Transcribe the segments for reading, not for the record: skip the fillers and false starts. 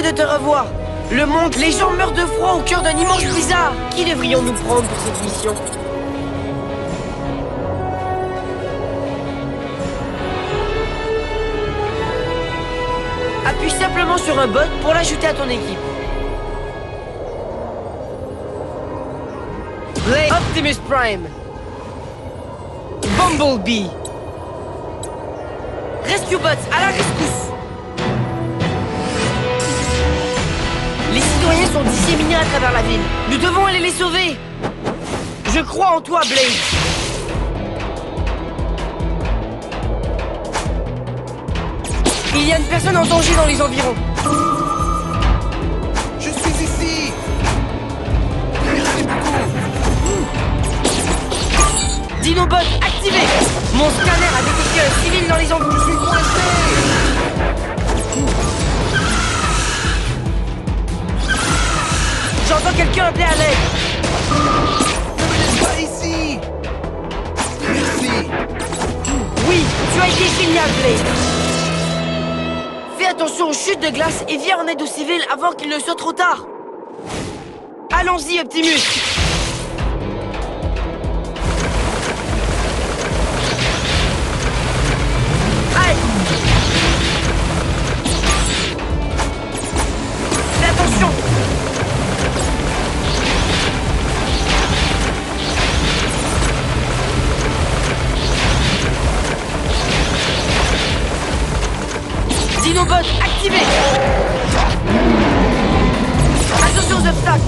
de te revoir. Le monde, les gens meurent de froid au cœur d'un immense blizzard. Qui devrions-nous prendre pour cette mission? Appuie simplement sur un bot pour l'ajouter à ton équipe. Blade, Optimus Prime, Bumblebee, Rescue Bots à la rescousse. Les citoyens sont disséminés à travers la ville. Nous devons aller les sauver. Je crois en toi, Blade. Il y a une personne en danger dans les environs. Je suis ici. Merci beaucoup. Dinobot activé. Mon scanner a détecté un civil dans les environs. Je suis coincé. J'entends quelqu'un appeler à l'aide. Ne me laisse pas ici. Merci. Oui, tu as été génial, Blade. Fais attention aux chutes de glace et viens en aide aux civils avant qu'il ne soit trop tard. Allons-y, Optimus. Aïe. Fais attention. Dinobot activé. Attention aux obstacles.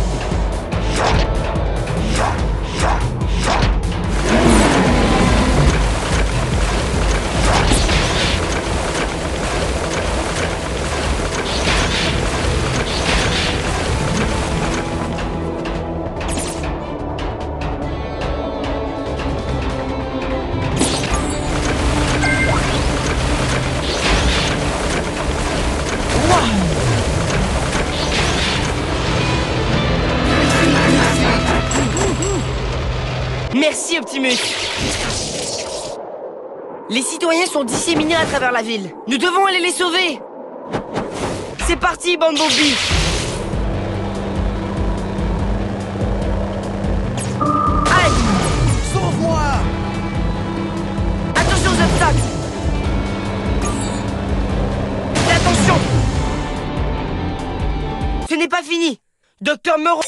Merci, Optimus. Les citoyens sont disséminés à travers la ville. Nous devons aller les sauver. C'est parti, Bumblebee. Aïe. Sauve-moi. Attention aux obstacles. Fais attention. Ce n'est pas fini. Docteur Moreau.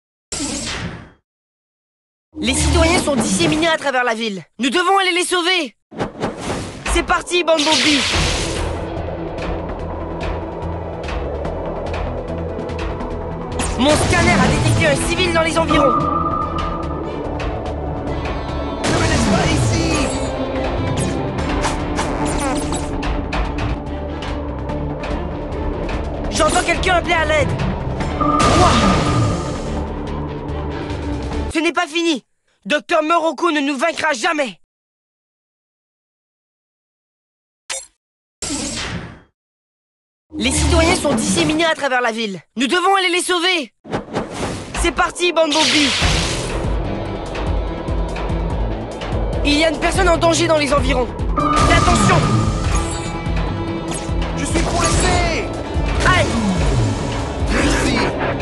Les citoyens sont disséminés à travers la ville. Nous devons aller les sauver. C'est parti, Bumblebee. Mon scanner a détecté un civil dans les environs. Ne me laisse pas ici. J'entends quelqu'un appeler à l'aide. Ouah. Ce n'est pas fini. Docteur Morocco ne nous vaincra jamais. Les citoyens sont disséminés à travers la ville. Nous devons aller les sauver. C'est parti, Bumblebee. Il y a une personne en danger dans les environs. Fais attention. Je suis coincé. Aïe. Merci.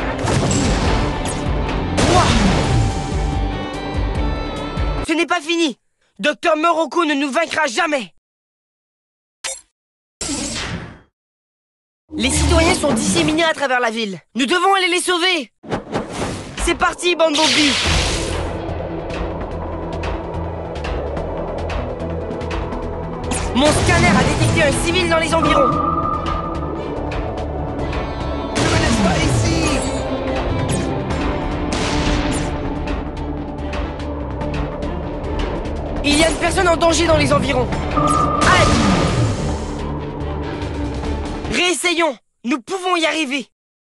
Ouah. Ce n'est pas fini. Docteur Morocco ne nous vaincra jamais. Les citoyens sont disséminés à travers la ville. Nous devons aller les sauver. C'est parti, Bumblebee. Mon scanner a détecté un civil dans les environs. Ne me laisse pas ici. Il y a une personne en danger dans les environs. Aïe. Réessayons. Nous pouvons y arriver.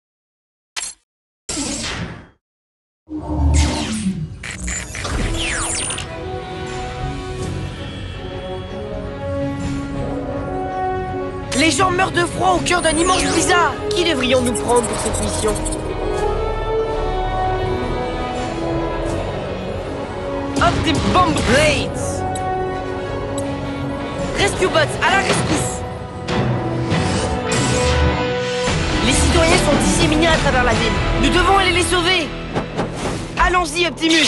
Les gens meurent de froid au cœur d'un immense blizzard. Qui devrions-nous prendre pour cette mission? Optimus Bomb Blades. Rescue Bots à la rescousse. Les citoyens sont disséminés à travers la ville. Nous devons aller les sauver. Allons-y, Optimus.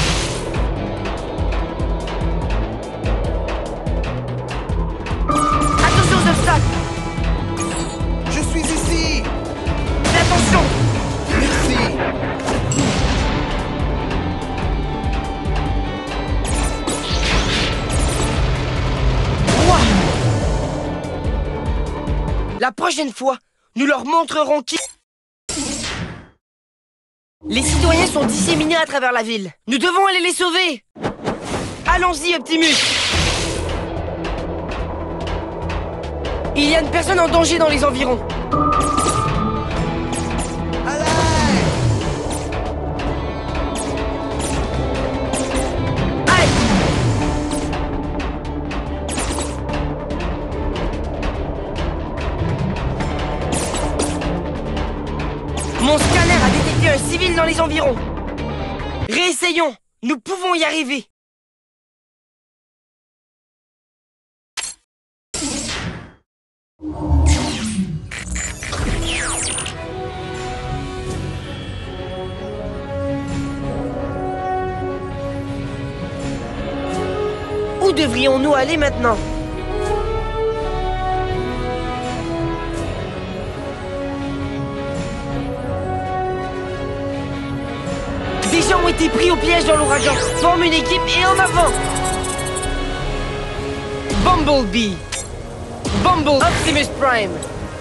Attention aux obstacles. Je suis ici. Fais attention. Merci. La prochaine fois, nous leur montrerons qui... Les citoyens sont disséminés à travers la ville. Nous devons aller les sauver. Allons-y, Optimus. Il y a une personne en danger dans les environs. À l'aide. Aïe! Mon scanner a détecté un civil dans les environs. Réessayons. Nous pouvons y arriver. Où devrions-nous aller maintenant? Des gens ont été pris au piège dans l'ouragan. Forme une équipe et en avant. Bumblebee. Optimus Prime.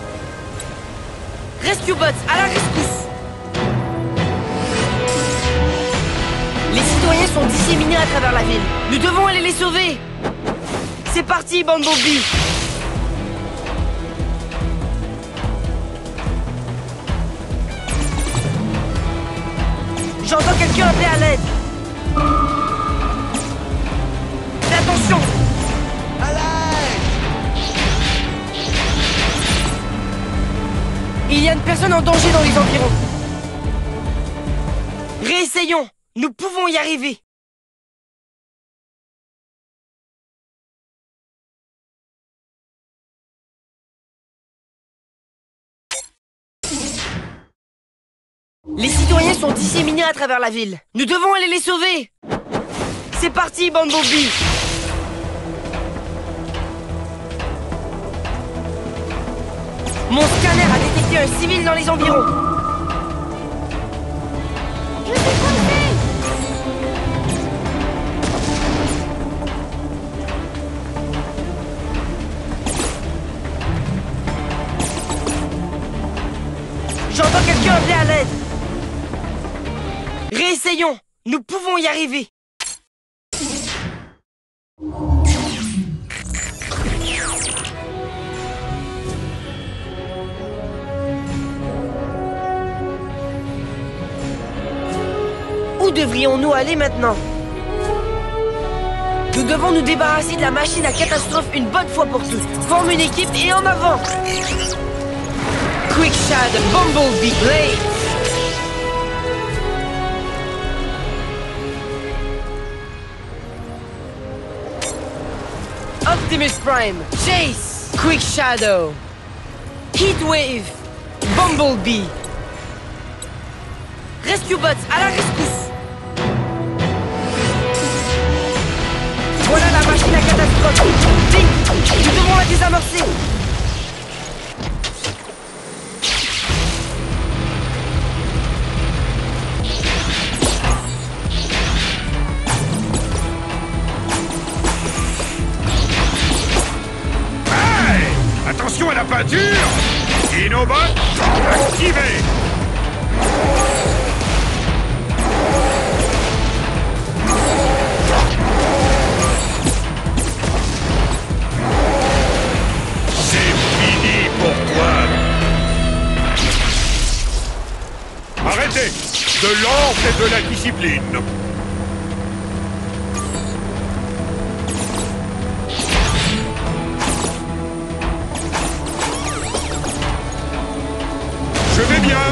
Rescue Bots, à la rescousse. Les citoyens sont disséminés à travers la ville. Nous devons aller les sauver. C'est parti, Bumblebee. J'entends quelqu'un appeler à l'aide. Fais attention. À l'aide. Il y a une personne en danger dans les environs. Réessayons. Nous pouvons y arriver. Les citoyens sont disséminés à travers la ville. Nous devons aller les sauver. C'est parti, Bumblebee. Mon scanner a détecté un civil dans les environs. Je suis coincé. J'entends quelqu'un appeler à l'aide. Réessayons. Nous pouvons y arriver. Où devrions-nous aller maintenant? Nous devons nous débarrasser de la machine à catastrophe une bonne fois pour toutes. Forme une équipe et en avant. Quick Shadow, Bumblebee, Blade. Optimus Prime, Chase, Quick Shadow, Heatwave, Bumblebee. Rescue Bots, à la rescousse. Voilà la machine à catastrophe. Vite, nous devons la désamorcer. Attention à la peinture! Dinobot, activé! C'est fini pour toi! Arrêtez! De l'ordre et de la discipline! Je vais bien.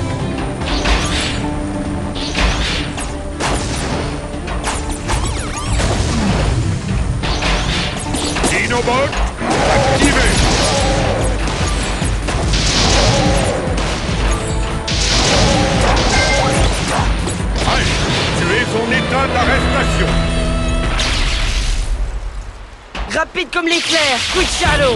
Dinobot, activé. Rapide comme l'éclair, Quick Shadow.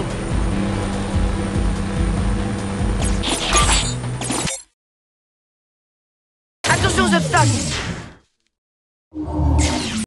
Attention aux obstacles.